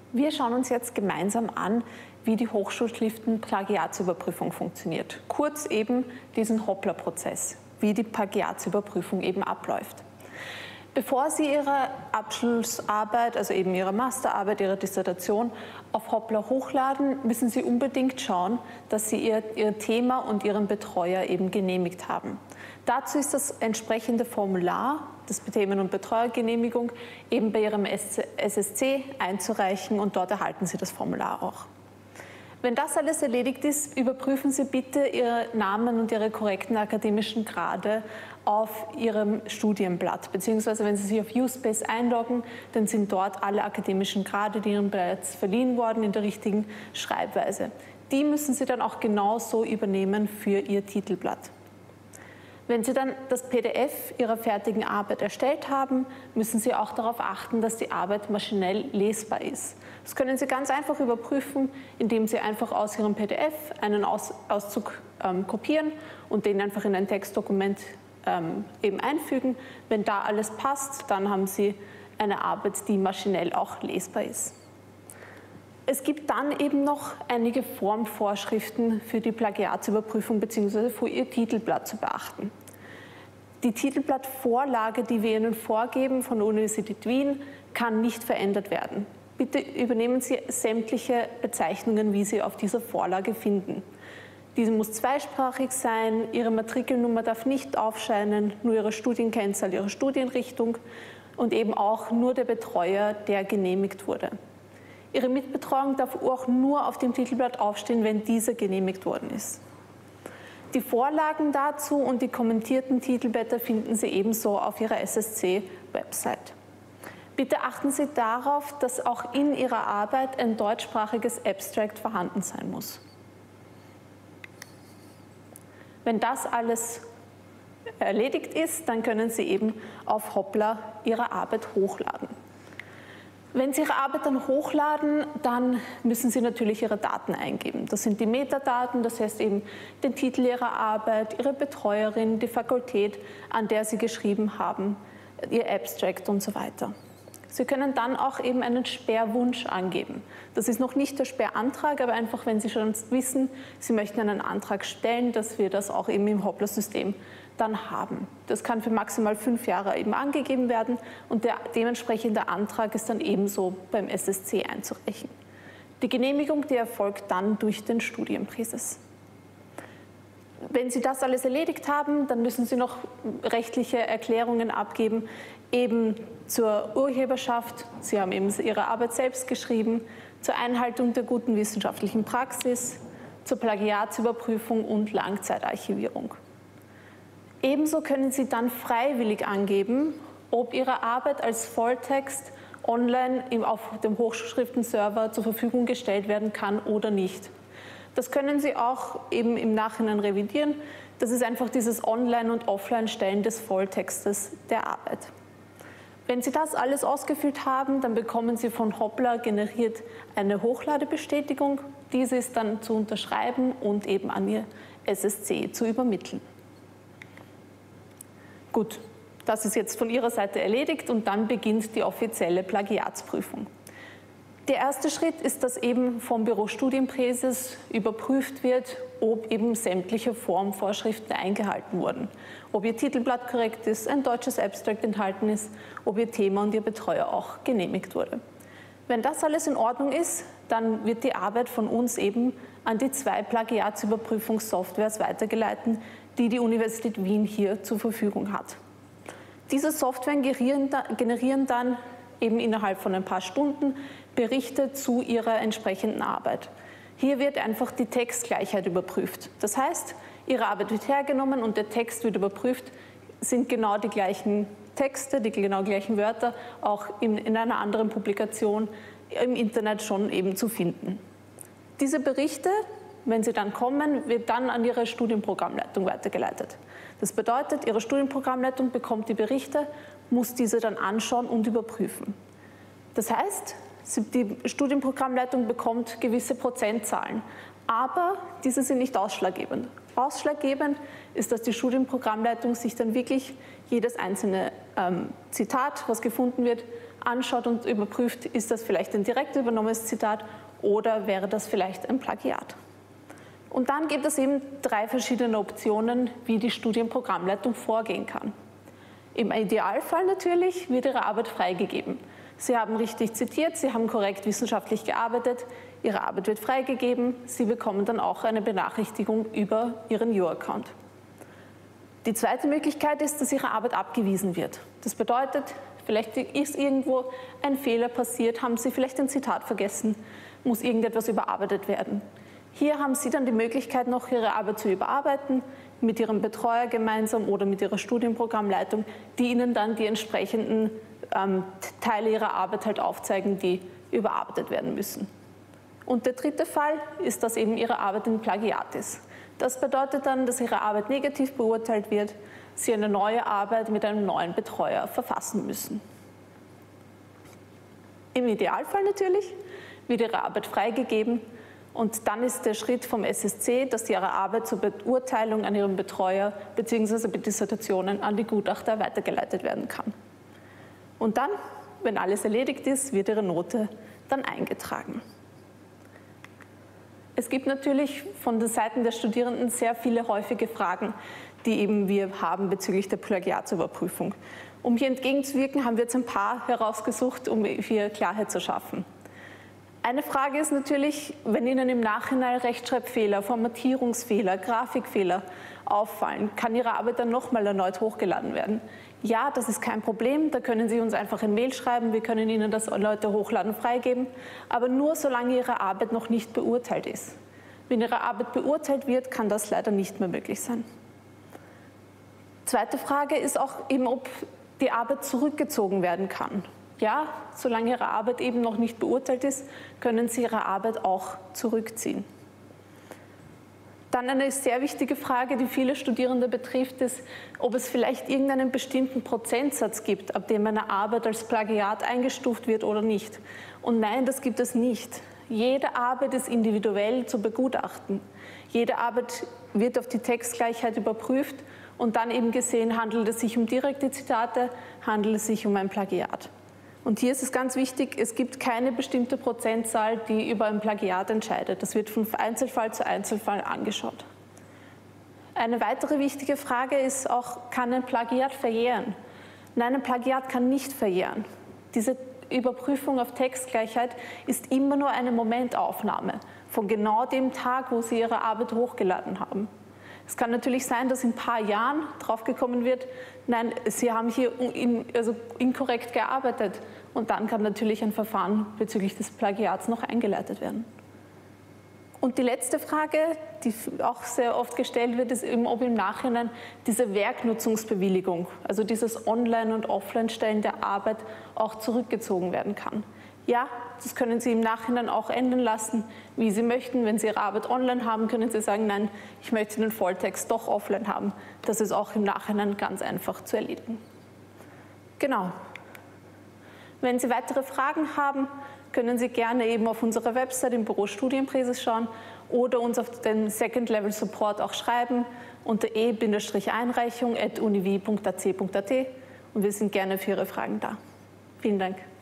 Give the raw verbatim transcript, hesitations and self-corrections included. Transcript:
Wir schauen uns jetzt gemeinsam an, wie die Hochschulschriften-Plagiatsüberprüfung funktioniert. Kurz eben diesen Hoppler-Prozess, wie die Plagiatsüberprüfung eben abläuft. Bevor Sie Ihre Abschlussarbeit, also eben Ihre Masterarbeit, Ihre Dissertation auf Hoppler hochladen, müssen Sie unbedingt schauen, dass Sie Ihr, Ihr Thema und Ihren Betreuer eben genehmigt haben. Dazu ist das entsprechende Formular, das Themen- und Betreuergenehmigung, eben bei Ihrem S S C einzureichen und dort erhalten Sie das Formular auch. Wenn das alles erledigt ist, überprüfen Sie bitte Ihre Namen und Ihre korrekten akademischen Grade auf Ihrem Studienblatt, beziehungsweise wenn Sie sich auf USpace einloggen, dann sind dort alle akademischen Grade, die Ihnen bereits verliehen wurden, in der richtigen Schreibweise. Die müssen Sie dann auch genauso übernehmen für Ihr Titelblatt. Wenn Sie dann das P D F Ihrer fertigen Arbeit erstellt haben, müssen Sie auch darauf achten, dass die Arbeit maschinell lesbar ist. Das können Sie ganz einfach überprüfen, indem Sie einfach aus Ihrem P D F einen Aus Auszug ähm, kopieren und den einfach in ein Textdokument ähm, eben einfügen. Wenn da alles passt, dann haben Sie eine Arbeit, die maschinell auch lesbar ist. Es gibt dann eben noch einige Formvorschriften für die Plagiatsüberprüfung bzw. für Ihr Titelblatt zu beachten. Die Titelblattvorlage, die wir Ihnen vorgeben von der Universität Wien, kann nicht verändert werden. Bitte übernehmen Sie sämtliche Bezeichnungen, wie Sie auf dieser Vorlage finden. Diese muss zweisprachig sein, Ihre Matrikelnummer darf nicht aufscheinen, nur Ihre Studienkennzahl, Ihre Studienrichtung und eben auch nur der Betreuer, der genehmigt wurde. Ihre Mitbetreuung darf auch nur auf dem Titelblatt aufstehen, wenn dieser genehmigt worden ist. Die Vorlagen dazu und die kommentierten Titelblätter finden Sie ebenso auf Ihrer S S C-Website. Bitte achten Sie darauf, dass auch in Ihrer Arbeit ein deutschsprachiges Abstract vorhanden sein muss. Wenn das alles erledigt ist, dann können Sie eben auf Hoppler Ihre Arbeit hochladen. Wenn Sie Ihre Arbeit dann hochladen, dann müssen Sie natürlich Ihre Daten eingeben. Das sind die Metadaten, das heißt eben den Titel Ihrer Arbeit, Ihre Betreuerin, die Fakultät, an der Sie geschrieben haben, Ihr Abstract und so weiter. Sie können dann auch eben einen Sperrwunsch angeben. Das ist noch nicht der Sperrantrag, aber einfach, wenn Sie schon wissen, Sie möchten einen Antrag stellen, dass wir das auch eben im Hoppler-System dann haben. Das kann für maximal fünf Jahre eben angegeben werden und der dementsprechende Antrag ist dann ebenso beim S S C einzureichen. Die Genehmigung, die erfolgt dann durch den Studienpräses. Wenn Sie das alles erledigt haben, dann müssen Sie noch rechtliche Erklärungen abgeben, eben zur Urheberschaft. Sie haben eben Ihre Arbeit selbst geschrieben, zur Einhaltung der guten wissenschaftlichen Praxis, zur Plagiatsüberprüfung und Langzeitarchivierung. Ebenso können Sie dann freiwillig angeben, ob Ihre Arbeit als Volltext online auf dem Hochschulschriftenserver zur Verfügung gestellt werden kann oder nicht. Das können Sie auch eben im Nachhinein revidieren. Das ist einfach dieses Online- und Offline-Stellen des Volltextes der Arbeit. Wenn Sie das alles ausgefüllt haben, dann bekommen Sie von Hoppler generiert eine Hochladebestätigung. Diese ist dann zu unterschreiben und eben an Ihr S S C zu übermitteln. Gut, das ist jetzt von Ihrer Seite erledigt und dann beginnt die offizielle Plagiatsprüfung. Der erste Schritt ist, dass eben vom Büro Studienpräses überprüft wird, ob eben sämtliche Formvorschriften eingehalten wurden. Ob Ihr Titelblatt korrekt ist, ein deutsches Abstract enthalten ist, ob Ihr Thema und Ihr Betreuer auch genehmigt wurde. Wenn das alles in Ordnung ist, dann wird die Arbeit von uns eben an die zwei Plagiatsüberprüfungssoftwares weitergeleitet, die die Universität Wien hier zur Verfügung hat. Diese Software generieren dann eben innerhalb von ein paar Stunden Berichte zu ihrer entsprechenden Arbeit. Hier wird einfach die Textgleichheit überprüft. Das heißt, Ihre Arbeit wird hergenommen und der Text wird überprüft, sind genau die gleichen Texte, die genau gleichen Wörter auch in, in einer anderen Publikation im Internet schon eben zu finden. Diese Berichte, wenn sie dann kommen, wird dann an Ihre Studienprogrammleitung weitergeleitet. Das bedeutet, Ihre Studienprogrammleitung bekommt die Berichte, muss diese dann anschauen und überprüfen. Das heißt, die Studienprogrammleitung bekommt gewisse Prozentzahlen, aber diese sind nicht ausschlaggebend. Ausschlaggebend ist, dass die Studienprogrammleitung sich dann wirklich jedes einzelne ähm, Zitat, was gefunden wird, anschaut und überprüft, ist das vielleicht ein direkt übernommenes Zitat oder wäre das vielleicht ein Plagiat. Und dann gibt es eben drei verschiedene Optionen, wie die Studienprogrammleitung vorgehen kann. Im Idealfall natürlich wird Ihre Arbeit freigegeben. Sie haben richtig zitiert, Sie haben korrekt wissenschaftlich gearbeitet, Ihre Arbeit wird freigegeben, Sie bekommen dann auch eine Benachrichtigung über Ihren You-Account. Die zweite Möglichkeit ist, dass Ihre Arbeit abgewiesen wird. Das bedeutet, vielleicht ist irgendwo ein Fehler passiert, haben Sie vielleicht ein Zitat vergessen, muss irgendetwas überarbeitet werden. Hier haben Sie dann die Möglichkeit, noch Ihre Arbeit zu überarbeiten, mit Ihrem Betreuer gemeinsam oder mit Ihrer Studienprogrammleitung, die Ihnen dann die entsprechenden ähm, Teile Ihrer Arbeit halt aufzeigen, die überarbeitet werden müssen. Und der dritte Fall ist, dass eben Ihre Arbeit ein Plagiat ist. Das bedeutet dann, dass Ihre Arbeit negativ beurteilt wird, Sie eine neue Arbeit mit einem neuen Betreuer verfassen müssen. Im Idealfall natürlich wird Ihre Arbeit freigegeben und dann ist der Schritt vom S S C, dass Ihre Arbeit zur Beurteilung an Ihren Betreuer bzw. Dissertationen an die Gutachter weitergeleitet werden kann. Und dann, wenn alles erledigt ist, wird Ihre Note dann eingetragen. Es gibt natürlich von den Seiten der Studierenden sehr viele häufige Fragen, die eben wir haben bezüglich der Plagiatsüberprüfung. Um hier entgegenzuwirken, haben wir jetzt ein paar herausgesucht, um hier Klarheit zu schaffen. Eine Frage ist natürlich, wenn Ihnen im Nachhinein Rechtschreibfehler, Formatierungsfehler, Grafikfehler auffallen, kann Ihre Arbeit dann nochmal erneut hochgeladen werden? Ja, das ist kein Problem, da können Sie uns einfach ein Mail schreiben, wir können Ihnen das erneute Hochladen freigeben, aber nur solange Ihre Arbeit noch nicht beurteilt ist. Wenn Ihre Arbeit beurteilt wird, kann das leider nicht mehr möglich sein. Zweite Frage ist auch eben, ob die Arbeit zurückgezogen werden kann. Ja, solange Ihre Arbeit eben noch nicht beurteilt ist, können Sie Ihre Arbeit auch zurückziehen. Dann eine sehr wichtige Frage, die viele Studierende betrifft, ist, ob es vielleicht irgendeinen bestimmten Prozentsatz gibt, ab dem eine Arbeit als Plagiat eingestuft wird oder nicht. Und nein, das gibt es nicht. Jede Arbeit ist individuell zu begutachten. Jede Arbeit wird auf die Textgleichheit überprüft und dann eben gesehen, handelt es sich um direkte Zitate, handelt es sich um ein Plagiat. Und hier ist es ganz wichtig, es gibt keine bestimmte Prozentzahl, die über ein Plagiat entscheidet. Das wird von Einzelfall zu Einzelfall angeschaut. Eine weitere wichtige Frage ist auch, kann ein Plagiat verjähren? Nein, ein Plagiat kann nicht verjähren. Diese Überprüfung auf Textgleichheit ist immer nur eine Momentaufnahme von genau dem Tag, wo Sie Ihre Arbeit hochgeladen haben. Es kann natürlich sein, dass in ein paar Jahren draufgekommen wird, nein, Sie haben hier in, also inkorrekt gearbeitet. Und dann kann natürlich ein Verfahren bezüglich des Plagiats noch eingeleitet werden. Und die letzte Frage, die auch sehr oft gestellt wird, ist eben, ob im Nachhinein diese Werknutzungsbewilligung, also dieses Online- und Offline-Stellen der Arbeit auch zurückgezogen werden kann. Ja, das können Sie im Nachhinein auch ändern lassen, wie Sie möchten. Wenn Sie Ihre Arbeit online haben, können Sie sagen, nein, ich möchte den Volltext doch offline haben. Das ist auch im Nachhinein ganz einfach zu erledigen. Genau. Wenn Sie weitere Fragen haben, können Sie gerne eben auf unserer Website im Büro Studienpräses schauen oder uns auf den Second Level Support auch schreiben unter e Einreichung at univi punkt a c punkt a t und wir sind gerne für Ihre Fragen da. Vielen Dank.